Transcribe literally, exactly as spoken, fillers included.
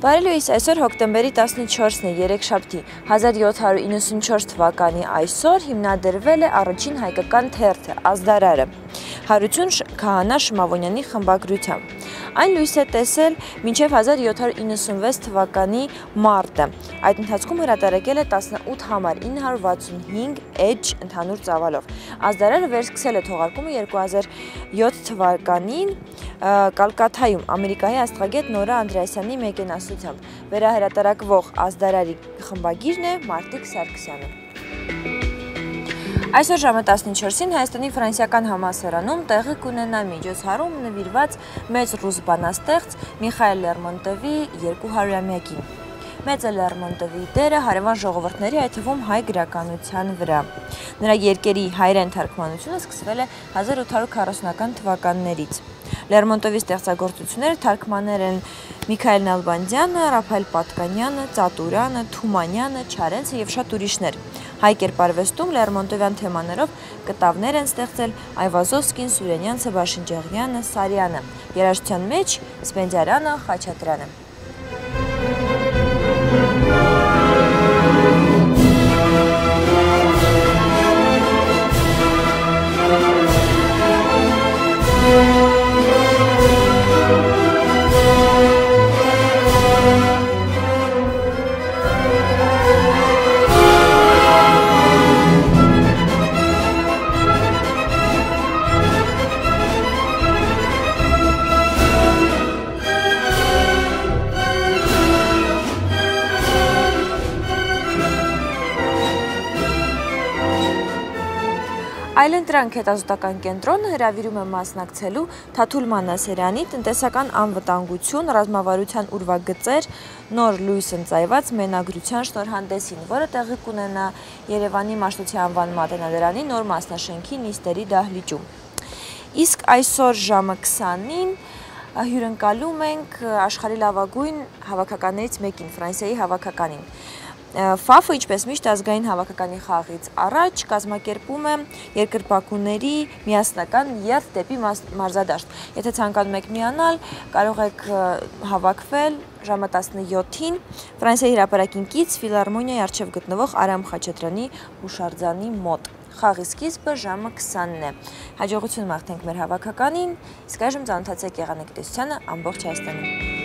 Բարի լույս, այսօր հոկտեմբերի տասնչորսն է, երեքշաբթի, հազար յոթ հարյուր իննսունչորս թվականի այսօր հիմնադրվել է առաջին հայկական թերթը Ազդարարը, Հարություն Քահանա Շմավոնյանի խմբագրությամբ։ Այն լույս է տեսել մինչև հազար յոթ հարյուր իննսունվեց թվականի մարտը։ Այդ ընթացքում հրատարակել է տասնութ համար ինը հարյուր վաթսունհինգ էջ ընդհանուր ծավալով։ Ազդարարը վերսկսել է թողարկումը երկու հազար յոթ թվականին Կալկաթայում Ամերիկայի աստղագետ Նորա Անդրեասյանի մեկենասությամբ։ Վերահրատարակվող Ազդարարի խմբագիրն է Մարտիկ Սարգսյանը։ Այսօր ժամը տասնչորսին Հայաստանի ֆրանսիական համալսարանում տեղի կունենա միջոցառում նվիրված մեծ ռուս բանաստեղծ Միխայել Լերմոնտովի երկու հարյուրամյակին։ Մեծ է Լերմոնտովի դերը հարևան ժողովուրդների, այդ թվում հայ գրականության վրա։ Նրա երկերի հայերեն թարգմանությունը սկսվել է հազար ութ հարյուր քառասունական թվականներից։ Լերմոնտովի ստեղծագործությունները թարգմանել են Միքայել Նալբանդյանը, Ռաֆայել Պատկանյանը, Ծատուրյանը, Թումանյանը, Չարենցը և շատ ուրիշներ։ Հայ կերպարվեստում Լերմոնտովյան թեմաներով կտավներ են ստեղծել Այվազովսկին, Սուրենյանցը, Բաշնջեղյանը, Սարյանը, երաժշտության մեջ Սպենդիարյանը, Խաչատրյանը։ Այլընտրանք հետազոտական կենտրոնը հրավիրում է մասնակցելու Թաթուլ Մանասերյանի տնտեսական անվտանգություն, ռազմավարության ուրվագծեր, նոր լույս ընծայված մենագրության շնորհանդեսին, որը տեղի կունենա Երևանի Մաշտոցի անվան մատենադարանի նոր մասնաշենքի նիստերի դահլիճում։ Իսկ այսօր ժամը քսանին հյուրընկալում ենք աշխարհի լավագույն հավաքականներից մեկին, Ֆրանսիայի հավաքականին։ Ֆաֆը, ինչպես միշտ ազգային հավաքականի խաղից առաջ, կազմակերպում է երկրպագուների միասնական երթ դեպի մարզադաշտ։ Եթե ցանկանում եք միանալ, կարող եք հավաքվել ժամը տասնյոթին Ֆրանսիայի հրապարակին կից ֆիլհարմոնիայի առջև գտնվող Արամ Խաչատրյանի հուշարձանի մոտ։ Խաղի սկիզբը ժամը քսանն է։ Հաջողություն մաղթենք մեր հավաքականին, իսկ այժմ ծանոթացեք եղանակ տեսությանը ամբողջ Հայաստանում։